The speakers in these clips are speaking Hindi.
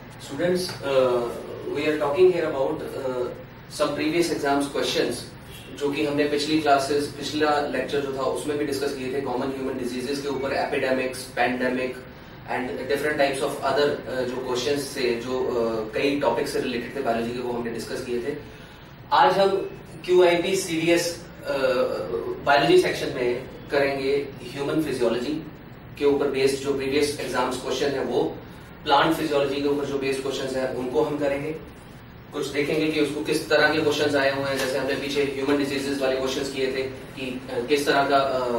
Students, we are talking here about some previous exams questions जो कि हमने पिछला लेक्चर जो था उसमें भी डिस्कस किए थे कॉमन ह्यूमन डिजीजेस के ऊपर, epidemics, pandemic and different types of other जो क्वेश्चंस थे जो कई टॉपिक से रिलेटेड थे बायोलॉजी के, वो हमने डिस्कस किए थे। आज हम QIP CDS बायोलॉजी सेक्शन में करेंगे ह्यूमन फिजियोलॉजी के ऊपर बेस्ड जो प्रीवियस एग्जाम्स क्वेश्चन है वो, प्लांट फिजियोलॉजी के ऊपर जो बेस्ड क्वेश्चंस है उनको हम करेंगे। कुछ देखेंगे कि उसको किस तरह के क्वेश्चंस आए हुए हैं, जैसे हमने पीछे ह्यूमन डिजीजेस वाले क्वेश्चंस किए थे कि किस तरह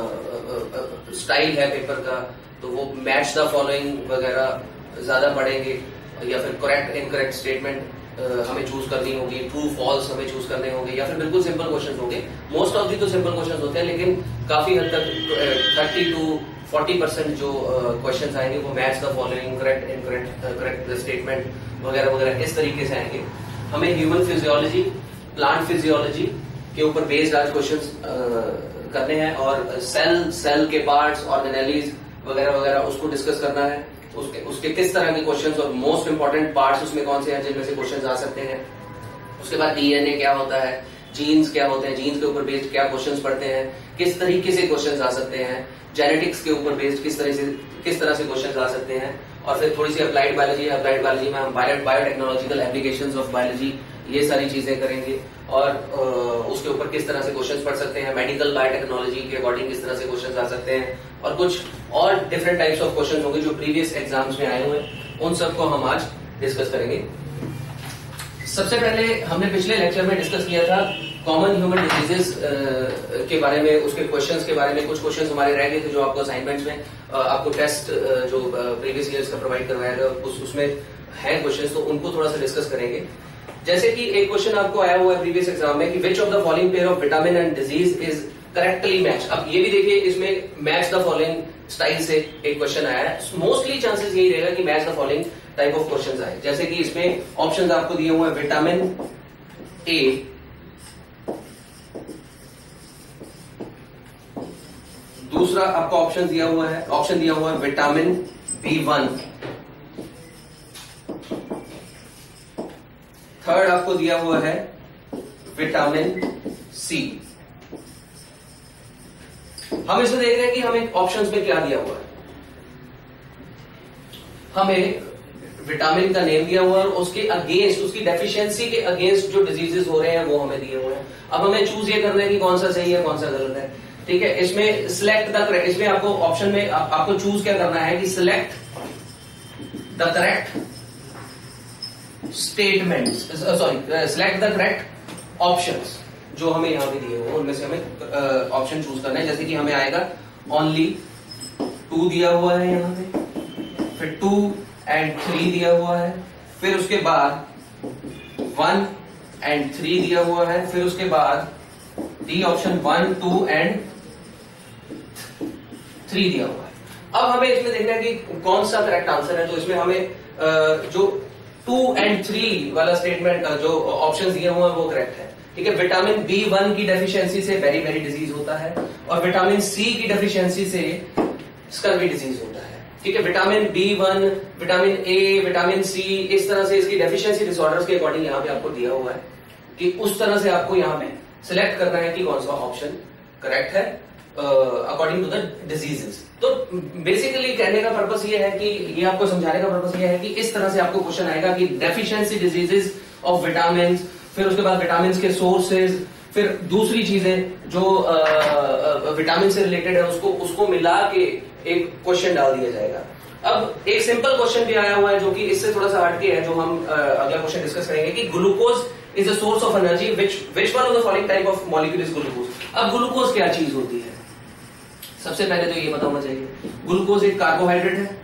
का स्टाइल है पेपर का, तो वो मैच द फॉलोइंग वगैरह ज्यादा पढ़ेंगे, या फिर करेक्ट इनकरेक्ट स्टेटमेंट हमें चूज करनी होगी, ट्रू फॉल्स हमें चूज करने होंगे, या फिर बिल्कुल सिंपल क्वेश्चन होंगे। मोस्ट ऑफ दी तो सिंपल क्वेश्चन होते हैं, लेकिन काफी हद तक 30 to 40% जो क्वेश्चंस आएंगे वो match the following, correct incorrect, correct statement वगैरह वगैरह इस तरीके से आएंगे। हमें ह्यूमन फिजियोलॉजी, प्लांट फिजियोलॉजी के ऊपर बेस्ड आज क्वेश्चंस करने हैं, और सेल के पार्ट्स, ऑर्गेनेलीज वगैरह वगैरह उसको डिस्कस करना है। उसके किस तरह के क्वेश्चंस और मोस्ट इंपॉर्टेंट पार्ट्स उसमें कौन से हैं जिनमें से क्वेश्चंस आ सकते हैं। उसके बाद DNA क्या होता है, जीन्स क्या होते हैं, जीन्स के ऊपर बेस्ड क्या क्वेश्चंस पढ़ते हैं, किस तरीके से क्वेश्चंस आ सकते हैं, जेनेटिक्स के ऊपर बेस्ड किस तरह से क्वेश्चंस आ सकते हैं, और फिर थोड़ी सी अप्लाइड बायोलॉजी। अप्लाइड बायोलॉजी में हम बायोटेक्नोलॉजिकल एप्लीकेशंस ऑफ बायोलॉजी ये सारी चीजें करेंगे, और उसके ऊपर किस तरह से क्वेश्चंस पढ़ सकते हैं, मेडिकल बायोटेक्नोलॉजी के अकॉर्डिंग किस तरह से क्वेश्चंस आ सकते हैं, और कुछ और डिफरेंट टाइप्स ऑफ क्वेश्चंस होंगे जो प्रीवियस एग्जाम्स में आए हुए हैं, उन सबको हम आज डिस्कस करेंगे। सबसे पहले हमने पिछले लेक्चर में डिस्कस किया था कॉमन ह्यूमन डिजीजेस के बारे में, उसके क्वेश्चंस के बारे में। कुछ क्वेश्चंस हमारे रह गए थे जो आपको असाइनमेंट्स में, आपको टेस्ट जो प्रीवियस ईयर्स का प्रोवाइड करवाया गया उसमें है क्वेश्चंस, तो उनको थोड़ा सा डिस्कस करेंगे। जैसे कि एक क्वेश्चन आपको आया हुआ है प्रीवियस एग्जाम में कि which of the following pair of vitamin and disease is correctly match. अब ये भी देखिए, इसमें मैच द फॉलोइंग स्टाइल से एक क्वेश्चन आया है। मोस्टली चांसेस यही रहेगा कि match the following type of questions आए। जैसे कि इसमें ऑप्शंस आपको दिए हुए हैं विटामिन ए, दूसरा आपको ऑप्शन दिया हुआ है विटामिन B1, थर्ड आपको दिया हुआ है विटामिन C। हम इसमें देख रहे हैं कि हमें ऑप्शंस में क्या दिया हुआ है। हमें विटामिन का नेम दिया हुआ है और उसके अगेंस्ट, उसकी डेफिशिएंसी के अगेंस्ट जो डिजीजेस हो रहे हैं वो हमें दिए हुए हैं। अब हमें चूज ये करना है कि कौन सा सही है कौन सा गलत है। ठीक है, इसमें सिलेक्ट द करेक्ट, इसमें आपको ऑप्शन में आपको चूज क्या करना है कि select the correct statement, sorry select the correct options जो हमें यहां पे दिए हुए हैं, उनमें से हमें ऑप्शन चूज करना है। जैसे कि हमें आएगा ओनली 2 दिया हुआ है यहां पे, फिर 2 and 3 दिया हुआ है, फिर उसके बाद 1 and 3 दिया हुआ है, फिर उसके बाद डी ऑप्शन 1, 2 and 3 दिया हुआ है। अब हमें इसमें देखना है कि कौन सा करेक्ट आंसर है। तो इसमें हमें जो 2 and 3 वाला स्टेटमेंट जो ऑप्शन दिए हुए हैं वो करेक्ट है। ठीक है, विटामिन B1 की डेफिशिएंसी से बेरी बेरी डिजीज होता है, और विटामिन C की डेफिशिएंसी से स्कर्वी डिजीज होता है। ठीक है, vitamin B1, vitamin A, vitamin C, इस तरह से इसकी डेफिशिएंसी डिसऑर्डर्स के अकॉर्डिंग यहाँ पे आपको दिया हुआ है कि उस तरह से आपको यहाँ पे सिलेक्ट करना है कि कौन सा ऑप्शन करेक्ट है अकॉर्डिंग टू द डिजीजेस। तो बेसिकली कहने का पर्पस ये है कि ये आपको समझाने का पर्पस ये है कि इस तरह से आपको क्वेश्चन आएगा कि डेफिशिएंसी डिजीजेस ऑफ विटामिन, फिर उसके बाद विटामिन के सोर्सेज, फिर दूसरी चीजें जो विटामिन से रिलेटेड है उसको मिला के एक क्वेश्चन डाल दिया जाएगा। अब एक सिंपल क्वेश्चन भी आया हुआ है जो कि इससे थोड़ा सा हटके है, जो हम अगला क्वेश्चन डिस्कस करेंगे कि glucose is a source of energy, which one of the following type of molecule is glucose. अब ग्लूकोज क्या चीज होती है, सबसे पहले तो ये पता होना चाहिए। ग्लूकोज एक कार्बोहाइड्रेट है।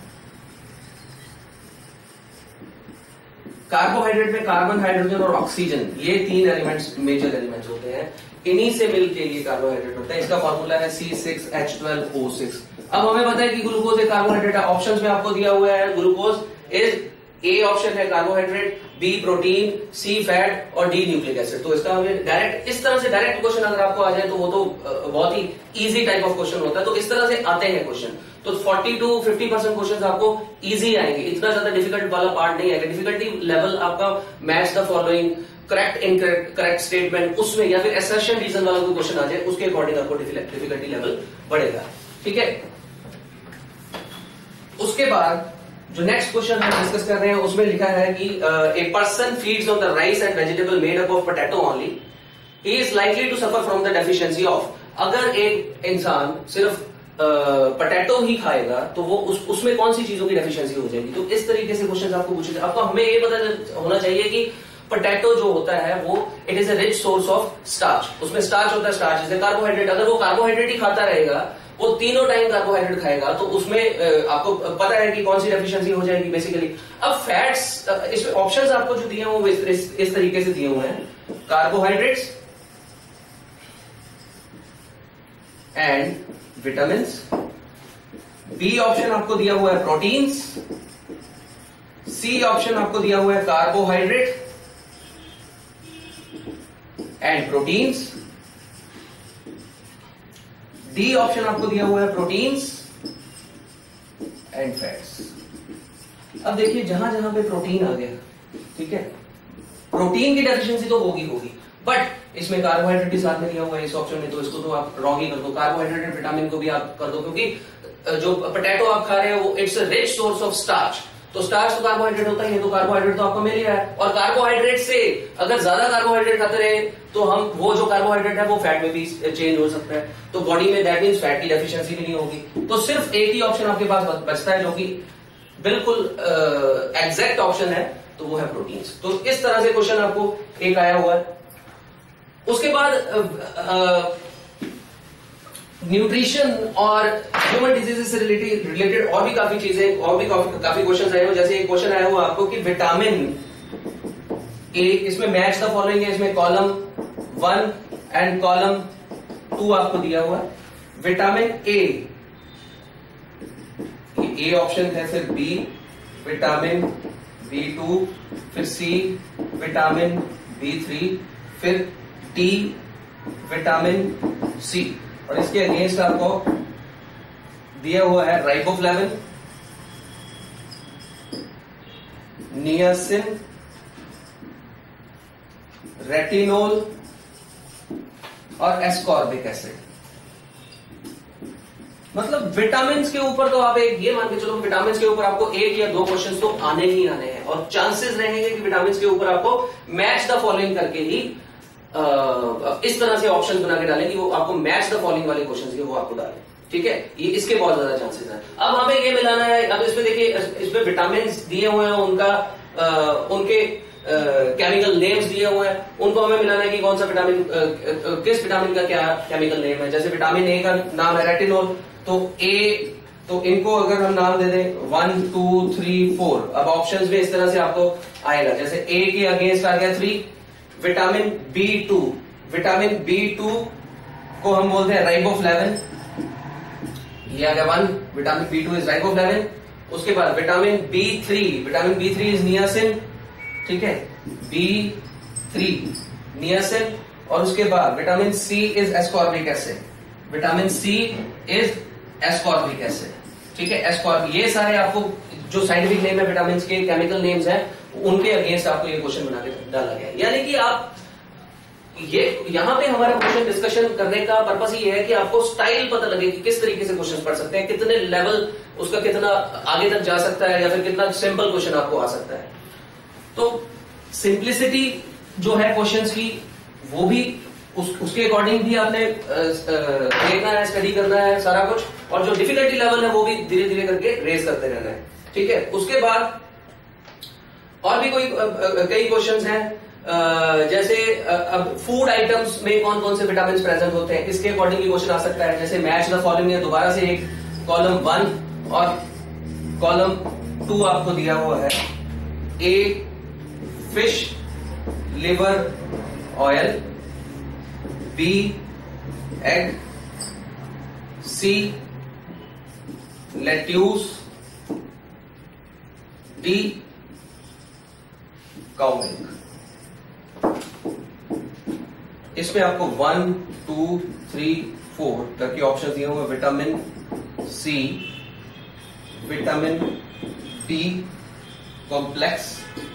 कार्बोहाइड्रेट में कार्बन, हाइड्रोजन और ऑक्सीजन, ये 3 एलिमेंट्स मेजर एलिमेंट्स होते हैं। इन्हीं से मिलके ये कार्बोहाइड्रेट होता है। इसका फॉर्मूला है C6H12O6। अब हमें पता है कि ग्लूकोज एक कार्बोहाइड्रेट है। ऑप्शंस में आपको दिया हुआ है ग्लूकोज इज, ए ऑप्शन है carbohydrate, B protein, C fat और डी न्यूक्लिक एसिड। तो इसका हमें डायरेक्ट, इस तरह से डायरेक्ट क्वेश्चन अगर आपको आ जाए तो वो तो बहुत ही इजी टाइप ऑफ क्वेश्चन होता है। तो इस तरह से आते हैं क्वेश्चन। तो 40 to 50% क्वेश्चन आपको इजी आएंगे, इतना ज्यादा डिफिकल्ट वाला पार्ट नहीं आएगा। डिफिकल्टी लेवल आपका match the following, correct incorrect, correct statement उसमें, या फिर असर्शन रीजन वाला कोई क्वेश्चन आ जाए उसके अकॉर्डिंग आपको डिफिकल्टी लेवल बढ़ेगा। ठीक है, उसके बाद जो नेक्स्ट क्वेश्चन हम डिस्कस कर रहे हैं उसमें लिखा है कि A person feeds on the rice and vegetable made up of potato only, he is likely to suffer from the deficiency of. अगर एक इंसान सिर्फ पोटैटो ही खाएगा तो वो उसमें कौन सी चीजों की डेफिशिएंसी हो जाएगी। तो इस तरीके से क्वेश्चन आपको पूछे, आपको हमें ये पता होना चाहिए कि पोटैटो जो होता है वो it is a rich source of starch, उसमें स्टार्च होता है, स्टार्च इज कार्बोहाइड्रेट। अगर वो कार्बोहाइड्रेट ही खाता रहेगा, वो तीनों टाइम कार्बोहाइड्रेट खाएगा, तो उसमें आपको पता है कि कौन सी डेफिशिएंसी हो जाएगी बेसिकली। अब फैट्स, इसमें ऑप्शंस आपको जो दिए हैं वो इस तरीके से दिए हुए हैं, carbohydrates and vitamins. B option आपको दिया हुआ है प्रोटीन्स। सी ऑप्शन आपको दिया हुआ है carbohydrate and proteins. D option आपको दिया हुआ है प्रोटीन्स एंड फैट्स। अब देखिए जहां जहां पे प्रोटीन आ गया, ठीक है, प्रोटीन की डेफिशिएंसी तो होगी, बट इसमें कार्बोहाइड्रेट भी साथ में दिया हुआ है इस ऑप्शन में, तो इसको तो आप रॉन्ग ही कर दो। कार्बोहाइड्रेट एंड विटामिन को भी आप कर दो, क्योंकि जो पोटैटो आप खा रहे हैं वो it's a rich source of starch, तो स्टार्च तो कार्बोहाइड्रेट होता ही है, तो कार्बोहाइड्रेट तो आपको मिल ही रहा है। और कार्बोहाइड्रेट से अगर ज्यादा कार्बोहाइड्रेट खाते रहे तो हम वो जो कार्बोहाइड्रेट है वो फैट में भी चेंज हो सकता है, तो बॉडी में दैट मीन्स फैट की डेफिशिएंसी भी नहीं होगी। तो सिर्फ एक ही ऑप्शन आपके पास बचता है जो कि बिल्कुल एग्जैक्ट ऑप्शन है, तो वो है प्रोटीन्स। तो इस तरह से क्वेश्चन आपको एक आया हुआ है। उसके बाद न्यूट्रिशन और ह्यूमन डिजीजेस से रिलेटेड और भी काफी चीजें, और भी काफी क्वेश्चन आए हुए। जैसे एक क्वेश्चन आया हुआ आपको कि विटामिन ए, इसमें मैच द फॉलोइंग है, इसमें कॉलम 1 एंड कॉलम 2 आपको दिया हुआ है। विटामिन ए ऑप्शन है, फिर बी विटामिन B2, फिर सी विटामिन B3, फिर डी विटामिन सी, और इसके अगेंस्ट आपको दिया हुआ है राइबोफ्लेविन, नियासिन, रेटिनोल और एस्कॉर्बिक एसिड। मतलब विटामिन के ऊपर तो आप एक ये मान के चलो, विटामिन के ऊपर आपको एक या दो क्वेश्चंस तो आने ही आने हैं, और चांसेस रहेंगे कि विटामिन के ऊपर आपको मैच द फॉलोइंग करके ही इस तरह से ऑप्शन बना के डालें कि वो आपको मैच द फॉलोइंग वाले क्वेश्चन वो आपको डालें। ठीक है, ये इसके बहुत ज्यादा चांसेस हैं। अब हमें ये मिलाना है, अब इसमें देखिए इसमें विटामिन दिए हुए हैं, उनके केमिकल नेम्स दिए हुए हैं, उनको हमें मिलाना है कि कौन सा विटामिन, किस विटामिन का क्या केमिकल नेम है। जैसे विटामिन ए का नाम है रेटिनोल, तो ए, तो इनको अगर हम नाम दे दें 1 2 3 4, अब ऑप्शंस में इस तरह से आपको आएगा। जैसे ए के अगेंस्ट आ गया 3, विटामिन B2, विटामिन B2 को हम बोलते हैं राइबोफ्लेविन, ये आ गया 1, विटामिन B2 इज राइबोफ्लेविन। उसके बाद vitamin B3, vitamin B3 is niacin, ठीक है, B3 नियासिन। और उसके बाद vitamin C is ascorbic acid, vitamin C is ascorbic acid, ठीक है, एस्कॉर्बिक। ये सारे आपको जो साइंटिफिक नेम है विटामिन के, केमिकल नेम्स हैं, उनके अगेंस्ट आपको ये क्वेश्चन बना के डाला गया है। यानी कि आप ये यहां पे हमारा क्वेश्चन डिस्कशन करने का पर्पस ये है कि आपको स्टाइल पता लगे कि किस तरीके से क्वेश्चन पढ़ सकते हैं, कितने लेवल उसका कितना आगे तक जा सकता है, या फिर कितना सिंपल क्वेश्चन आपको आ सकता है। तो सिंप्लिसिटी जो है क्वेश्चंस की, वो भी उसके अकॉर्डिंग भी आपने देखना है, स्टडी करना है सारा कुछ, और जो डिफिकल्टी लेवल है वो भी धीरे धीरे करके रेज करते रहना है। ठीक है, उसके बाद और भी कई क्वेश्चंस हैं, जैसे अब फूड आइटम्स में कौन कौन से विटामिन प्रेजेंट होते हैं, इसके अकॉर्डिंग भी क्वेश्चन आ सकता है। जैसे मैच द फॉलोइंग है, दोबारा से एक कॉलम 1 और कॉलम 2 आपको दिया हुआ है। A fish liver oil, B egg, C lettuce, D cow milk. इसमें आपको 1 2 3 4 तक के ऑप्शन दिए हुए। Vitamin C vitamin B complex,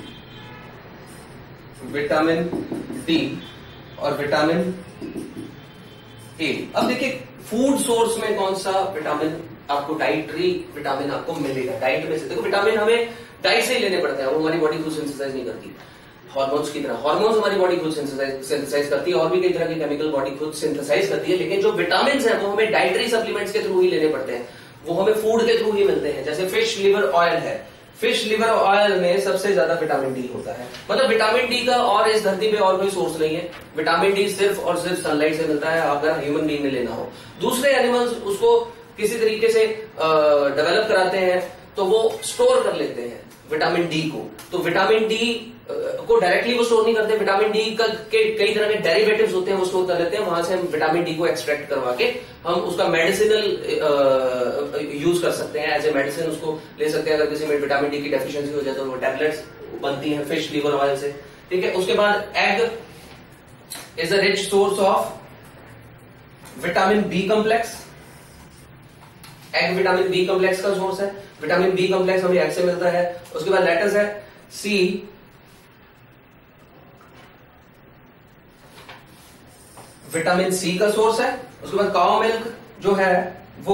vitamin D और विटामिन ए। अब देखिए फूड सोर्स में कौन सा विटामिन आपको डाइटरी विटामिन आपको मिलेगा। डाइट में से देखो विटामिन हमें डाइट से ही लेने पड़ते हैं, वो हमारी बॉडी खुद सिंथेसाइज नहीं करती हार्मोन्स की तरह। हार्मोन्स हमारी बॉडी खुद सिंथेसाइज करती है और भी कई तरह के केमिकल बॉडी खुद सिंथेसाइज करती है, लेकिन जो विटामिन है वो हमें डाइटरी सप्लीमेंट्स के थ्रू ही लेने पड़ते हैं, वो हमें फूड के थ्रू ही मिलते हैं। जैसे फिश लिवर ऑयल है, फिश लिवर ऑयल में सबसे ज्यादा विटामिन डी होता है। मतलब विटामिन डी का और इस धरती पे और कोई सोर्स नहीं है। विटामिन डी सिर्फ और सिर्फ सनलाइट से मिलता है अगर ह्यूमन बीइंग में लेना हो। दूसरे एनिमल्स उसको किसी तरीके से डेवलप कराते हैं तो वो स्टोर कर लेते हैं विटामिन डी को। तो विटामिन डी को डायरेक्टली वो स्टोर नहीं करते, विटामिन डी का के कई तरह के डेरिवेटिव्स होते हैं वो स्टोर कर लेते हैं। वहां से हम विटामिन डी को एक्सट्रैक्ट करवा के हम उसका मेडिसिनल यूज कर सकते हैं, एज ए मेडिसिन उसको ले सकते हैं। अगर किसी में विटामिन डी की डेफिशिएंसी हो जाए तो वो टैबलेट्स बनती हैं फिश लिवर ऑयल से, ठीक है। उसके बाद egg is a rich source of vitamin B complex. Egg vitamin B complex का सोर्स है, विटामिन बी कॉम्प्लेक्स हमें एग से मिलता है। उसके बाद लेट्स है सी, विटामिन सी का सोर्स है। उसके बाद काउ मिल्क जो है वो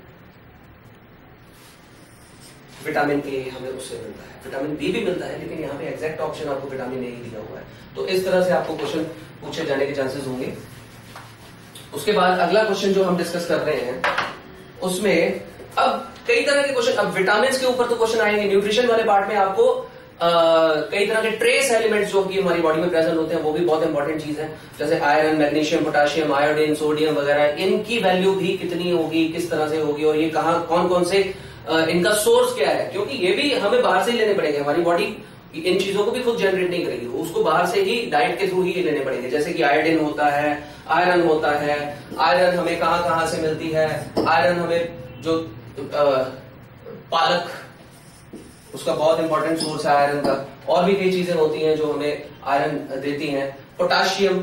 विटामिन ए हमें उससे मिलता है। विटामिन बी भी मिलता है लेकिन यहाँ पे एग्जैक्ट ऑप्शन आपको विटामिन ए ही दिया हुआ है। तो इस तरह से आपको क्वेश्चन पूछे जाने के चांसेस होंगे। उसके बाद अगला क्वेश्चन जो हम डिस्कस कर रहे हैं उसमें अब कई तरह के क्वेश्चन, अब विटामिन के ऊपर तो क्वेश्चन आएंगे। न्यूट्रिशन वाले पार्ट में आपको कई तरह के ट्रेस एलिमेंट्स जो कि हमारी बॉडी में प्रेजेंट होते हैं वो भी बहुत इंपॉर्टेंट चीज है, जैसे iron, magnesium, potassium, iodine, sodium वगैरह। इनकी वैल्यू भी कितनी होगी, किस तरह से होगी और ये कहाँ कौन कौन से इनका सोर्स क्या है, क्योंकि ये भी हमें बाहर से ही लेने पड़ेंगे। हमारी बॉडी इन चीजों को भी खुद जनरेट नहीं करेगी, उसको बाहर से ही डाइट के थ्रू ही लेने पड़ेंगे। जैसे कि आयोडीन होता है, आयरन होता है। आयरन हमें कहाँ कहाँ से मिलती है? आयरन हमें जो पालक, उसका बहुत इंपॉर्टेंट सोर्स है आयरन का। और भी कई चीजें होती हैं जो हमें आयरन देती हैं। पोटाशियम,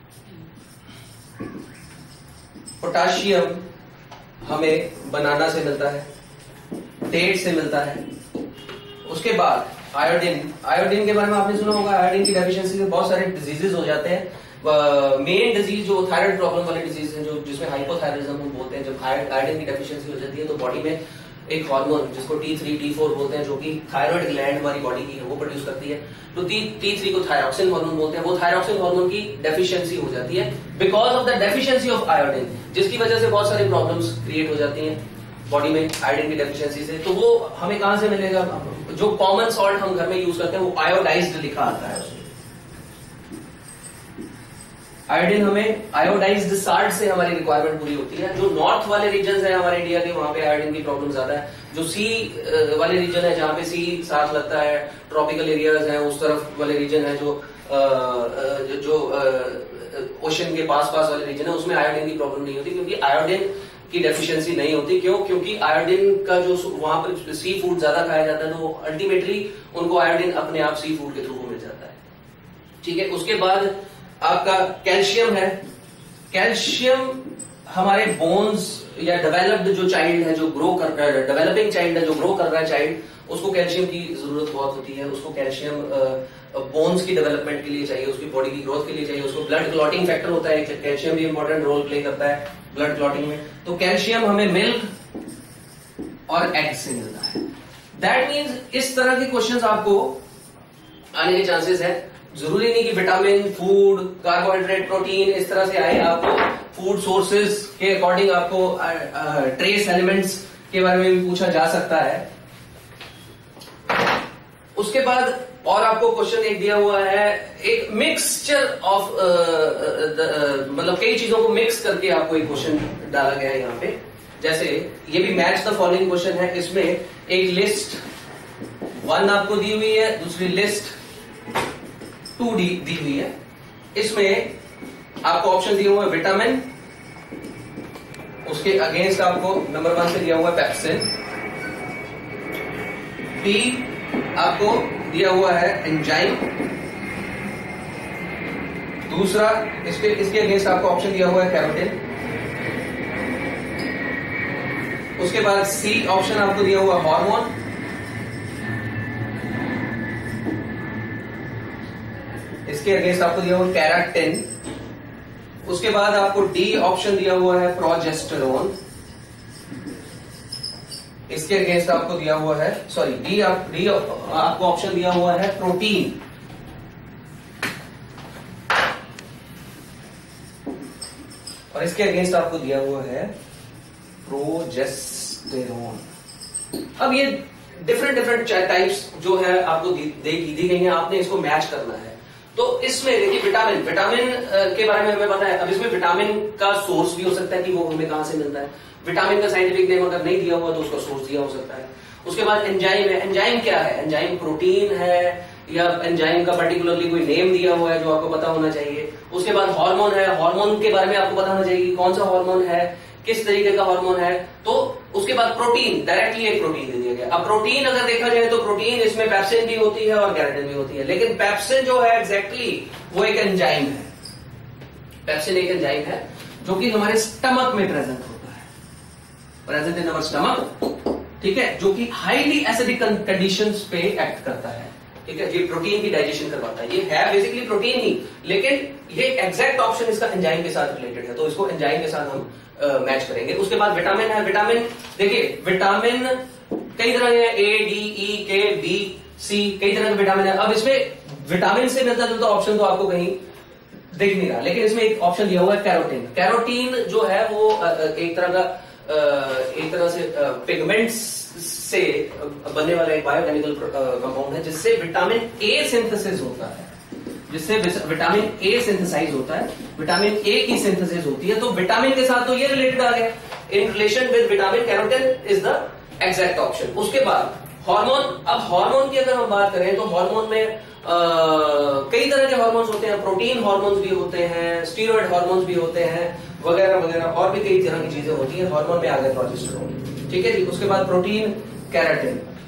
पोटाशियम हमें बनाना से मिलता है, डेट से मिलता है। उसके बाद आयोडीन, आयोडीन के बारे में आपने सुना होगा, आयोडीन की डेफिशिएंसी से बहुत सारे डिजीजेस हो जाते हैं। मेन डिजीज जो थायराइड प्रॉब्लम वाले डिजीज है, जो जिसमें हाइपोथायराइडिज्म हम बोलते हैं। जब आयोडीन की डेफिशिएंसी हो जाती है तो बॉडी में एक हार्मोन जिसको T3, T4 बोलते हैं, जो कि थायराइड ग्लैंड हमारी बॉडी की है वो प्रोड्यूस करती है। तो T3 को थायरॉक्सिन हार्मोन बोलते हैं। वो थायरॉक्सिन हार्मोन की डेफिशिएंसी हो जाती है because of the deficiency of iodine, जिसकी वजह से बहुत सारी प्रॉब्लम्स क्रिएट हो जाती हैं बॉडी में आयोडीन की डेफिशिएंसी से। तो वो हमें कहां से मिलेगा? जो कॉमन सॉल्ट हम घर में यूज करते हैं वो आयोडाइज्ड लिखा आता है उसमें। आयोडीन हमें आयोडाइज्ड साल्ट से हमारी रिक्वायरमेंट पूरी होती है। जो नॉर्थ वाले रीजन है हमारे इंडिया के, वहां पे आयोडीन की प्रॉब्लम ज्यादा है। जो सी वाले रीजन है जहां पे सी साथ लगता है, ट्रॉपिकल एरियाज हैं, उस तरफ वाले रीजन है जो ओशन के पास वाले रीजन है, उसमें आयोडीन की प्रॉब्लम नहीं होती क्योंकि आयोडीन की डेफिशिएंसी नहीं होती। क्यों? क्योंकि आयोडीन का जो वहां पर सी फूड ज्यादा खाया जाता है तो अल्टीमेटली उनको आयोडीन अपने आप सी फूड के थ्रू मिल जाता है, ठीक है। उसके बाद आपका कैल्शियम है। कैल्शियम हमारे बोन्स या डेवलप्ड जो चाइल्ड है, जो ग्रो कर रहा है, डेवलपिंग चाइल्ड है जो ग्रो कर रहा है चाइल्ड, उसको कैल्शियम की जरूरत बहुत होती है। उसको कैल्शियम बोन्स की डेवलपमेंट के लिए चाहिए, उसकी बॉडी की ग्रोथ के लिए चाहिए। उसको ब्लड क्लॉटिंग फैक्टर होता है, कैल्शियम भी इंपॉर्टेंट रोल प्ले करता है ब्लड क्लॉटिंग में। तो कैल्शियम हमें मिल्क और एग से मिलता है। दैट मीन्स इस तरह के क्वेश्चंस आपको आने के चांसेस है। जरूरी नहीं कि विटामिन, फूड, कार्बोहाइड्रेट, प्रोटीन इस तरह से आए। आपको फूड सोर्सेज के अकॉर्डिंग आपको ट्रेस एलिमेंट्स के बारे में भी पूछा जा सकता है। उसके बाद और आपको क्वेश्चन एक दिया हुआ है, एक मिक्सचर ऑफ मतलब कई चीजों को मिक्स करके आपको एक क्वेश्चन डाला गया है यहाँ पे। जैसे ये भी मैच द फॉलोइंग क्वेश्चन है। इसमें एक लिस्ट 1 आपको दी हुई है, दूसरी लिस्ट 2 दी हुई है। इसमें आपको ऑप्शन दिया हुआ है विटामिन, उसके अगेंस्ट आपको नंबर 1 से दिया हुआ है पेप्सिन। बी आपको दिया हुआ है एंजाइम। दूसरा इसके अगेंस्ट आपको ऑप्शन दिया हुआ है कैरोटीन। उसके बाद सी ऑप्शन आपको दिया हुआ हार्मोन, इसके अगेंस्ट आपको दिया हुआ केराटिन। उसके बाद आपको डी ऑप्शन दिया हुआ है प्रोजेस्टेरोन, इसके अगेंस्ट आपको दिया हुआ है डी आपको ऑप्शन दिया हुआ है प्रोटीन। और इसके अगेंस्ट आपको दिया हुआ है प्रोजेस्टेरोन। अब ये डिफरेंट टाइप्स जो है आपको दी गई है, आपने इसको मैच करना है। तो इसमें देखिए विटामिन के बारे में हमें पता है। अब इसमें विटामिन का सोर्स भी हो सकता है कि वो हमें कहां से मिलता है। विटामिन का साइंटिफिक नेम अगर नहीं दिया हुआ तो उसका सोर्स दिया हो सकता है। उसके बाद एंजाइम है। एंजाइम क्या है? एंजाइम प्रोटीन है या एंजाइम का पर्टिकुलरली कोई नेम दिया हुआ है जो आपको पता होना चाहिए। उसके बाद हार्मोन है। हार्मोन के बारे में आपको पता होना चाहिए कौन सा हार्मोन है, किस तरीके का हार्मोन है। तो उसके बाद प्रोटीन, डायरेक्टली एक प्रोटीन दे दिया गया। अब प्रोटीन अगर देखा जाए तो प्रोटीन इसमें पेप्सिन भी होती है और केराटिन भी होती है, लेकिन पेप्सिन जो है एग्जैक्टली वो एक एंजाइम है। पेप्सिन एक एंजाइम है जो कि हमारे स्टमक में प्रेजेंट होता है, प्रेजेंट इन अवर स्टमक, ठीक है, जो कि हाईली एसिडिक कंडीशंस पे एक्ट करता है, ठीक है। ये प्रोटीन की डाइजेशन करवाता है। ये है बेसिकली प्रोटीन ही, लेकिन ये एग्जैक्ट ऑप्शन इसका एंजाइम के साथ रिलेटेड है, तो इसको एंजाइम के साथ हम मैच करेंगे। उसके बाद विटामिन है। विटामिन देखिए, विटामिन कई तरह के, ए, डी, ई, के, बी, सी, कई तरह के विटामिन है। अब इसमें विटामिन से मिलता जुलता ऑप्शन तो आपको कहीं दिख नहीं रहा, लेकिन इसमें एक ऑप्शन दिया हुआ है कैरोटीन। कैरोटीन जो है वो एक तरह से पिगमेंट्स से बनने वाला एक बायोकेमिकल कंपाउंड है जिससे विटामिन ए सिंथेसिस होता है, जिससे विटामिन ए सिंथेसाइज होता है, विटामिन ए की सिंथेसिस होती है। तो विटामिन के साथ तो ये रिलेटेड आ गया। In relation with vitamin, carotene is the exact option. उसके बाद हार्मोन। अब हार्मोन की अगर हम बात करें तो हार्मोन में कई तरह के हार्मोन्स होते हैं। प्रोटीन हार्मोन्स भी होते हैं, स्टीरॉयड हार्मोन्स भी होते हैं, वगैरह वगैरह, और भी कई तरह की चीजें होती हैं। हार्मोन में आ गया प्रोजेस्टेरोन, ठीक है जी। उसके बाद प्रोटीन, केराटिन।